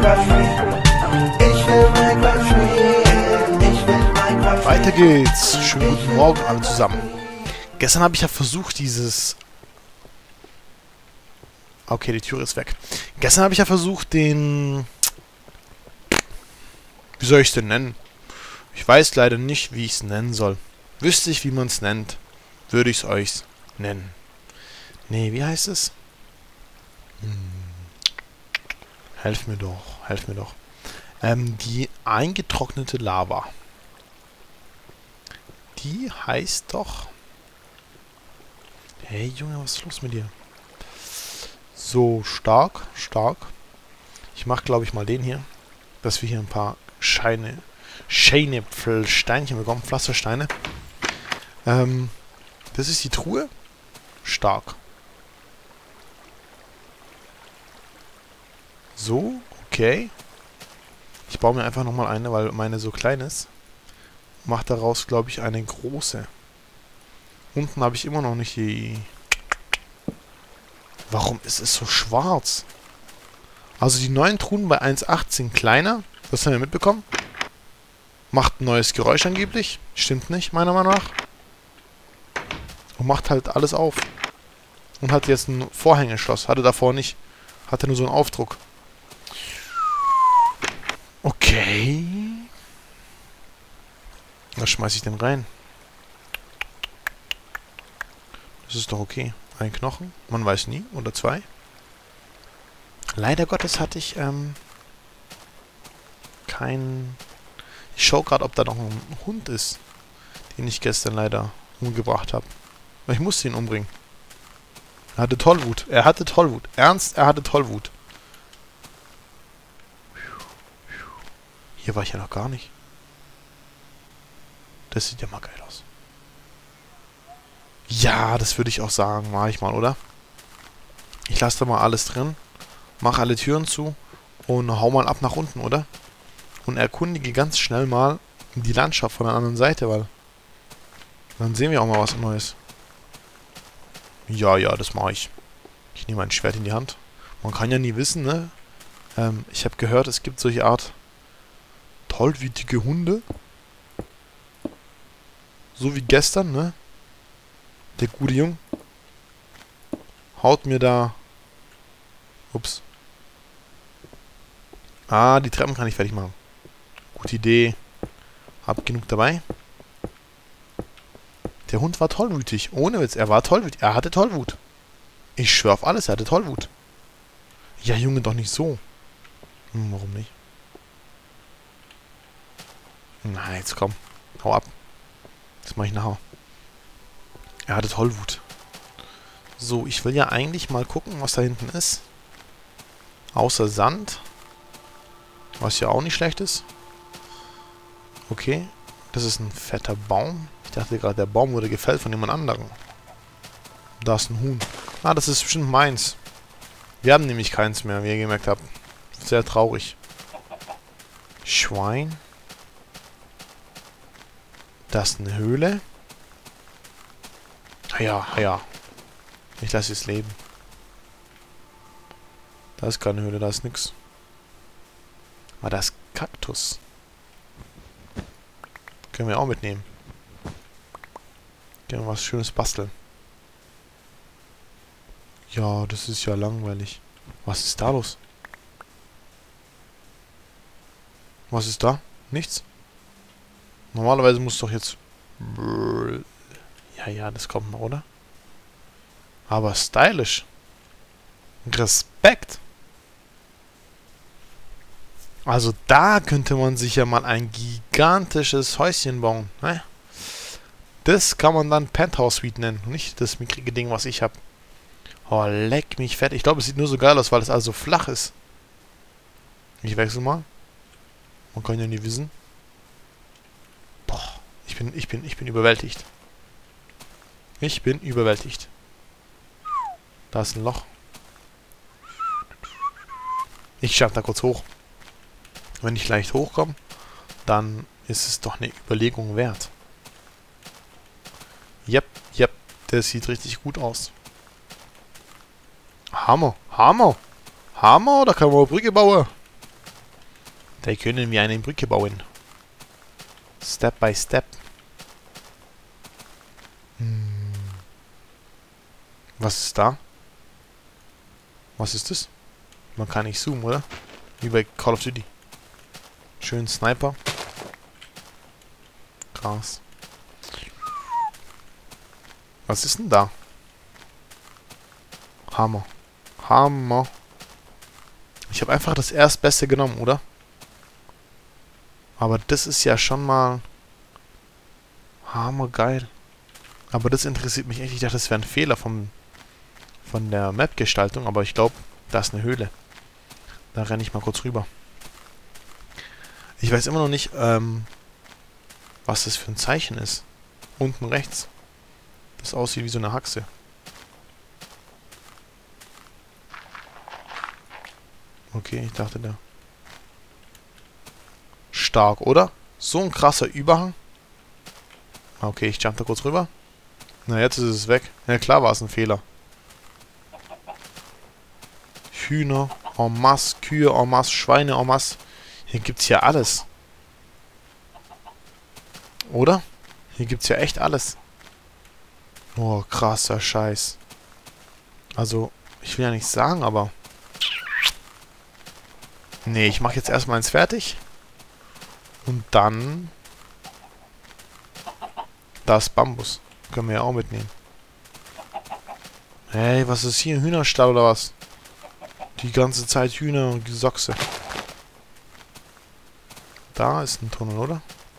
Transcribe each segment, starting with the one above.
Weiter geht's. Schönen guten Morgen alle zusammen. Gestern habe ich ja versucht, dieses... Okay, die Tür ist weg. Gestern habe ich ja versucht, den... Wie soll ich es denn nennen? Ich weiß leider nicht, wie ich es nennen soll. Wüsste ich, wie man es nennt, würde ich es euch nennen. Nee, wie heißt es? Helft mir doch, helft mir doch. Die eingetrocknete Lava. Die heißt doch... Hey Junge, was ist los mit dir? So, stark, stark. Ich mache, glaube ich, mal den hier. Dass wir hier ein paar Steinchen bekommen. Pflastersteine. Das ist die Truhe. Stark. So, okay. Ich baue mir einfach nochmal eine, weil meine so klein ist. Mache daraus, glaube ich, eine große. Unten habe ich immer noch nicht die... Warum ist es so schwarz? Also die neuen Truhen bei 1,8 sind kleiner. Das haben wir mitbekommen. Macht ein neues Geräusch angeblich. Stimmt nicht, meiner Meinung nach. Und macht halt alles auf. Und hat jetzt ein Vorhängeschloss. Hatte davor nicht. Hatte nur so einen Aufdruck. Okay. Da schmeiße ich den rein. Das ist doch okay. Ein Knochen. Man weiß nie. Oder zwei. Leider Gottes hatte ich kein... Ich schaue gerade, ob da noch ein Hund ist, den ich gestern leider umgebracht habe. Ich musste ihn umbringen. Er hatte Tollwut. Er hatte Tollwut. Ernst, er hatte Tollwut. Hier war ich ja noch gar nicht. Das sieht ja mal geil aus. Ja, das würde ich auch sagen. Mache ich mal, oder? Ich lasse da mal alles drin. Mache alle Türen zu. Und hau mal ab nach unten, oder? Und erkundige ganz schnell mal die Landschaft von der anderen Seite, weil... Dann sehen wir auch mal was Neues. Ja, ja, das mache ich. Ich nehme ein Schwert in die Hand. Man kann ja nie wissen, ne? Ich habe gehört, es gibt solche Art... tollwütige Hunde. So wie gestern, ne? Der gute Jung haut mir da... Ups. Ah, die Treppen kann ich fertig machen. Gute Idee. Hab genug dabei. Der Hund war tollwütig. Ohne Witz, er war tollwütig. Er hatte Tollwut. Ich schwör auf alles, er hatte Tollwut. Ja, Junge, doch nicht so. Warum nicht? Na, jetzt komm. Hau ab. Das mache ich nachher. Er hatte Tollwut. So, ich will ja eigentlich mal gucken, was da hinten ist. Außer Sand. Was ja auch nicht schlecht ist. Okay. Das ist ein fetter Baum. Ich dachte gerade, der Baum wurde gefällt von jemand anderem. Da ist ein Huhn. Ah, das ist bestimmt meins. Wir haben nämlich keins mehr, wie ihr gemerkt habt. Sehr traurig. Schwein. Das ist eine Höhle. Ja, ja. Ich lasse es leben. Da ist keine Höhle, da ist nix. Aber da ist Kaktus. Können wir auch mitnehmen. Können wir was Schönes basteln. Ja, das ist ja langweilig. Was ist da los? Was ist da? Nichts? Normalerweise muss doch jetzt... Ja, ja, das kommt noch, oder? Aber stylisch. Respekt. Also da könnte man sich ja mal ein gigantisches Häuschen bauen. Ne? Das kann man dann Penthouse Suite nennen. Nicht das mickrige Ding, was ich habe. Oh, leck mich fett. Ich glaube, es sieht nur so geil aus, weil es also flach ist. Ich wechsle mal. Man kann ja nie wissen. Boah, ich bin überwältigt. Ich bin überwältigt. Da ist ein Loch. Ich schaffe da kurz hoch. Wenn ich leicht hochkomme, dann ist es doch eine Überlegung wert. Yep, yep, das sieht richtig gut aus. Hammer, Hammer. Hammer, da kann man eine Brücke bauen. Da können wir eine Brücke bauen. Step by Step. Was ist da? Was ist das? Man kann nicht zoomen, oder? Wie bei Call of Duty. Schön Sniper. Krass. Was ist denn da? Hammer. Hammer. Ich habe einfach das Erstbeste genommen, oder? Aber das ist ja schon mal... hammergeil. Aber das interessiert mich echt. Ich dachte, das wäre ein Fehler von der Map-Gestaltung. Aber ich glaube, da ist eine Höhle. Da renne ich mal kurz rüber. Ich weiß immer noch nicht, was das für ein Zeichen ist. Unten rechts. Das aussieht wie so eine Haxe. Okay, ich dachte da. Stark, oder? So ein krasser Überhang. Okay, ich jump da kurz rüber. Na, jetzt ist es weg. Ja, klar war es ein Fehler. Hühner, en masse, Kühe, en masse, Schweine, en masse. Hier gibt's ja alles. Oder? Hier gibt's ja echt alles. Oh, krasser Scheiß. Also, ich will ja nichts sagen, aber... Nee, ich mache jetzt erstmal eins fertig. Und dann... Das Bambus. Können wir ja auch mitnehmen. Hey, was ist hier? Ein Hühnerstall oder was? Die ganze Zeit Hühner und Gesochse. Da ist ein Tunnel, oder?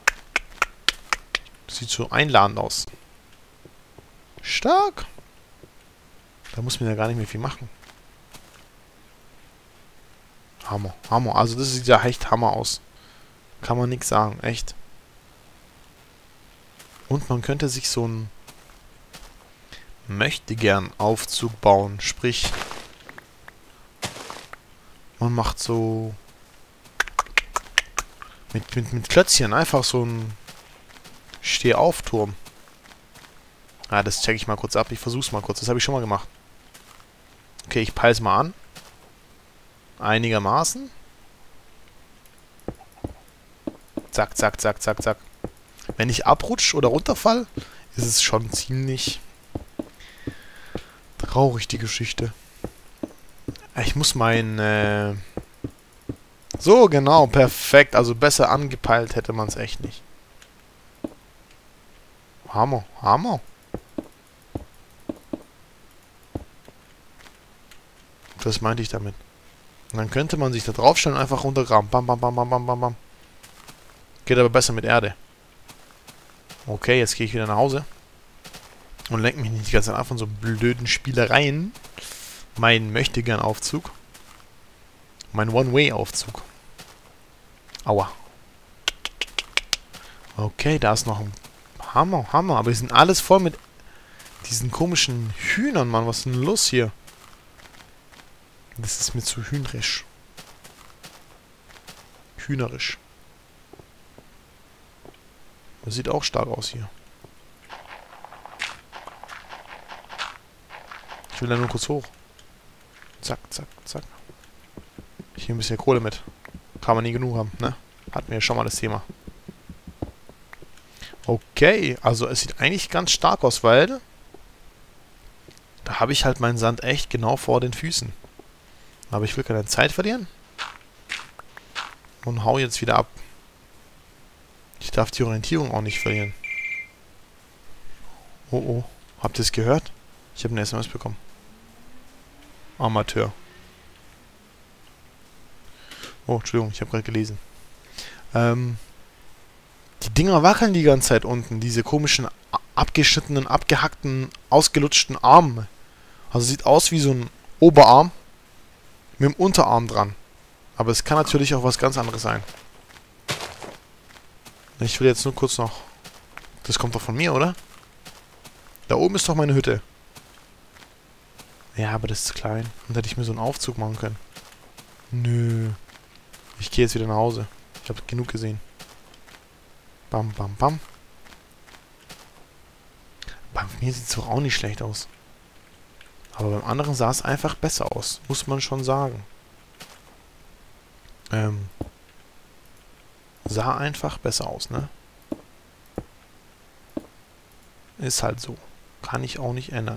Sieht so einladend aus. Stark. Da muss man ja gar nicht mehr viel machen. Hammer, Hammer. Also das sieht ja echt Hammer aus. Kann man nichts sagen, echt. Und man könnte sich so ein Möchtegern-Aufzug bauen. Sprich, man macht so mit Klötzchen einfach so ein Stehaufturm. Ah, das checke ich mal kurz ab. Ich versuch's mal kurz. Das habe ich schon mal gemacht. Okay, ich peile es mal an. Einigermaßen. Zack, zack, zack, zack, zack. Wenn ich abrutsche oder runterfall, ist es schon ziemlich traurig, die Geschichte. Ich muss mein... So, genau, perfekt. Also besser angepeilt hätte man es echt nicht. Hammer, Hammer. Das meinte ich damit. Und dann könnte man sich da draufstellen und einfach runtergraben. Bam, bam, bam, bam, bam, bam, bam. Geht aber besser mit Erde. Okay, jetzt gehe ich wieder nach Hause. Und lenke mich nicht die ganze Zeit an von so blöden Spielereien. Mein Möchtegern-Aufzug. Mein One-Way-Aufzug. Aua. Okay, da ist noch ein Hammer, Hammer. Aber die sind alles voll mit diesen komischen Hühnern, Mann. Was ist denn los hier? Das ist mir zu hühnerisch. Hühnerisch. Das sieht auch stark aus hier. Ich will da nur kurz hoch. Zack, zack, zack. Ich nehme ein bisschen Kohle mit. Kann man nie genug haben, ne? Hatten wir ja schon mal das Thema. Okay, also es sieht eigentlich ganz stark aus, weil da habe ich halt meinen Sand echt genau vor den Füßen. Aber ich will keine Zeit verlieren. Und hau jetzt wieder ab. Ich darf die Orientierung auch nicht verlieren. Oh oh, habt ihr es gehört? Ich habe eine SMS bekommen. Amateur. Oh, Entschuldigung, ich habe gerade gelesen. Die Dinger wackeln die ganze Zeit unten. Diese komischen, abgeschnittenen, abgehackten, ausgelutschten Arme. Also sieht aus wie so ein Oberarm mit dem Unterarm dran. Aber es kann natürlich auch was ganz anderes sein. Ich will jetzt nur kurz noch... Das kommt doch von mir, oder? Da oben ist doch meine Hütte. Ja, aber das ist klein. Und da hätte ich mir so einen Aufzug machen können. Nö. Ich gehe jetzt wieder nach Hause. Ich habe genug gesehen. Bam, bam, bam. Bei mir sieht es doch auch nicht schlecht aus. Aber beim anderen sah es einfach besser aus. Muss man schon sagen. Sah einfach besser aus, ne? Ist halt so. Kann ich auch nicht ändern.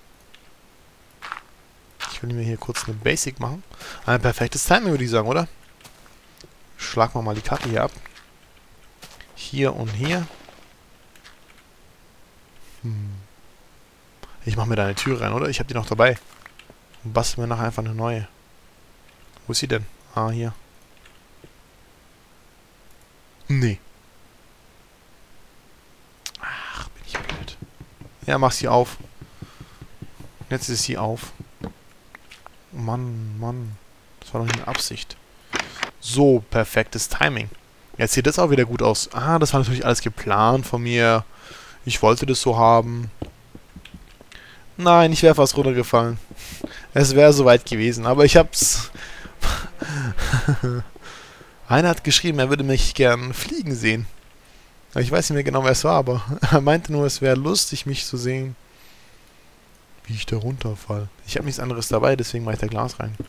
Ich will mir hier kurz eine Basic machen. Ein perfektes Timing, würde ich sagen, oder? Schlagen wir mal die Karte hier ab. Hier und hier. Ich mache mir da eine Tür rein, oder? Ich habe die noch dabei. Und bastel mir nachher einfach eine neue. Wo ist sie denn? Ah, hier. Nee. Ach, bin ich blöd. Ja, mach sie auf. Jetzt ist sie auf. Mann, Mann. Das war doch nicht eine Absicht. So, perfektes Timing. Jetzt sieht das auch wieder gut aus. Ah, das war natürlich alles geplant von mir. Ich wollte das so haben. Nein, ich wäre fast runtergefallen. Es wäre soweit gewesen, aber ich hab's... Einer hat geschrieben, er würde mich gern fliegen sehen. Ich weiß nicht mehr genau, wer es war, aber er meinte nur, es wäre lustig, mich zu sehen. Wie ich da runterfall. Ich habe nichts anderes dabei, deswegen mache ich da Glas rein.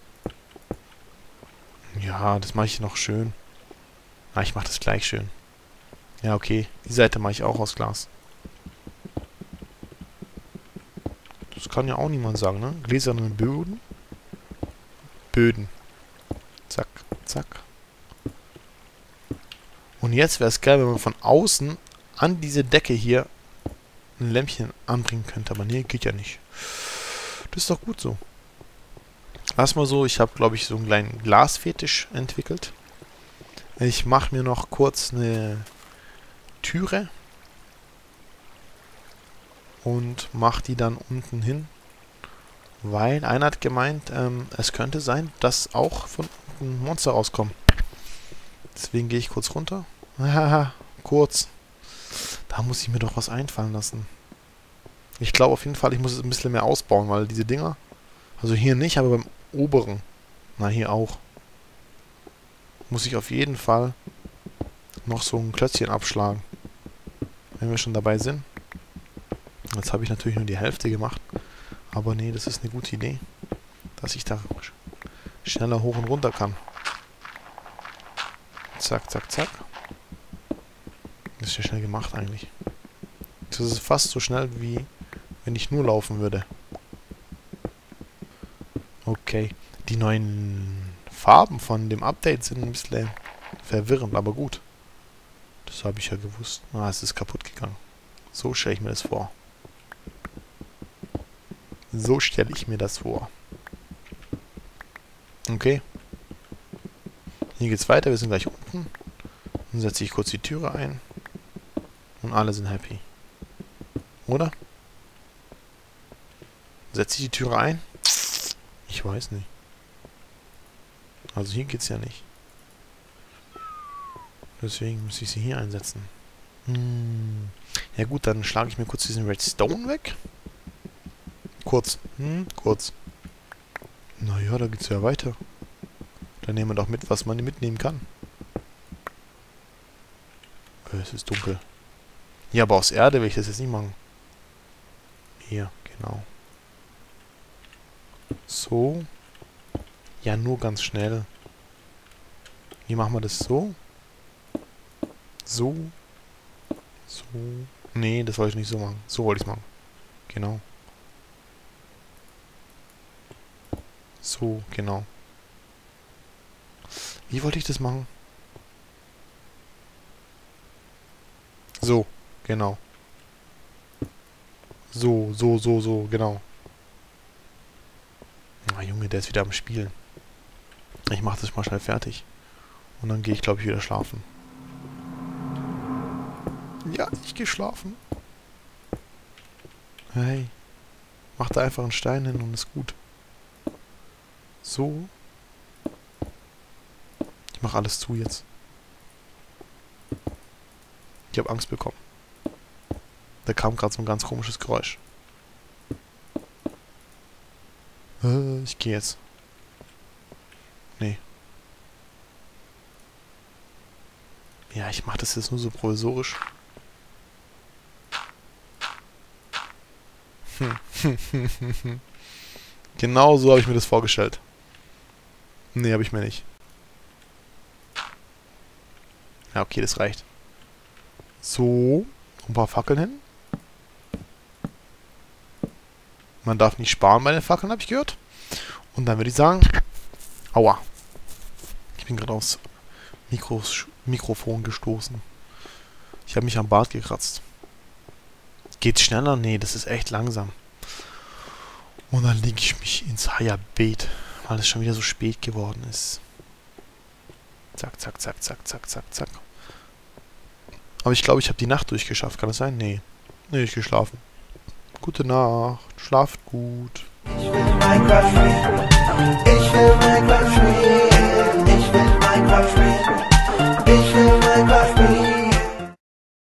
Ja, das mache ich noch schön. Ah, ich mache das gleich schön. Ja, okay. Die Seite mache ich auch aus Glas. Das kann ja auch niemand sagen, ne? Gläserne Böden. Böden. Zack, zack. Und jetzt wäre es geil, wenn man von außen an diese Decke hier ein Lämpchen anbringen könnte. Aber nee, geht ja nicht. Das ist doch gut so. Lass mal so, ich habe, glaube ich, so einen kleinen Glasfetisch entwickelt. Ich mache mir noch kurz eine Türe. Und mache die dann unten hin. Weil einer hat gemeint, es könnte sein, dass auch von unten Monster rauskommen. Deswegen gehe ich kurz runter. Haha, kurz. Da muss ich mir doch was einfallen lassen. Ich glaube auf jeden Fall, ich muss es ein bisschen mehr ausbauen, weil diese Dinger... Also hier nicht, aber beim oberen. Na, hier auch. Muss ich auf jeden Fall noch so ein Klötzchen abschlagen. Wenn wir schon dabei sind. Jetzt habe ich natürlich nur die Hälfte gemacht. Aber nee, das ist eine gute Idee. Dass ich da schneller hoch und runter kann. Zack, zack, zack. Das ist ja schnell gemacht eigentlich. Das ist fast so schnell, wie wenn ich nur laufen würde. Okay. Die neuen Farben von dem Update sind ein bisschen verwirrend, aber gut. Das habe ich ja gewusst. Ah, es ist kaputt gegangen. So stelle ich mir das vor. So stelle ich mir das vor. Okay. Hier geht's weiter. Wir sind gleich unten. Dann setze ich kurz die Türe ein. Und alle sind happy. Oder? Setze ich die Türe ein? Ich weiß nicht. Also hier geht's ja nicht. Deswegen muss ich sie hier einsetzen. Ja gut, dann schlage ich mir kurz diesen Redstone weg. Kurz. Kurz. Naja, da geht's ja weiter. Dann nehmen wir doch mit, was man mitnehmen kann. Es ist dunkel. Ja, aber aus Erde will ich das jetzt nicht machen. Hier, genau. So. Ja, nur ganz schnell. Wie machen wir das so? So. So. Nee, das wollte ich nicht so machen. So wollte ich es machen. Genau. So, genau. Wie wollte ich das machen? So, genau. So, so, genau. Ah, Junge, der ist wieder am Spielen. Ich mache das mal schnell fertig. Und dann gehe ich, glaube ich, wieder schlafen. Ja, ich gehe schlafen. Hey. Mach da einfach einen Stein hin und ist gut. So. Ich mache alles zu jetzt. Ich habe Angst bekommen. Da kam gerade so ein ganz komisches Geräusch. Ich gehe jetzt. Nee. Ja, ich mache das jetzt nur so provisorisch. Genau so habe ich mir das vorgestellt. Nee, habe ich mir nicht. Ja, okay, das reicht. So, ein paar Fackeln hin. Man darf nicht sparen bei den Fackeln, habe ich gehört. Und dann würde ich sagen... Aua. Ich bin gerade aufs Mikrofon gestoßen. Ich habe mich am Bart gekratzt. Geht's schneller? Nee, das ist echt langsam. Und dann lege ich mich ins Haya-Beet, weil es schon wieder so spät geworden ist. Zack, zack, zack, zack, zack, zack, zack. Aber ich glaube, ich habe die Nacht durchgeschafft. Kann das sein? Nee. Nee, ich geschlafen. Gute Nacht. Schlaft gut. Ich will Minecraft Free.